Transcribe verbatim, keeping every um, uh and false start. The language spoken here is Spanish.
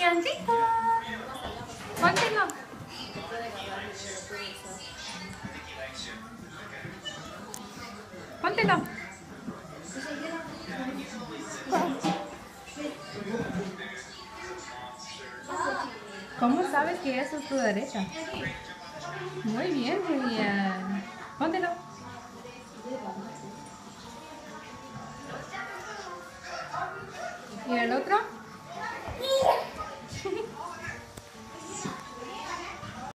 Juliancito. Póntelo. Póntelo. ¿Cómo sabes que eso es tu derecha? Muy bien, Julián. Póntelo. ¿Y el otro?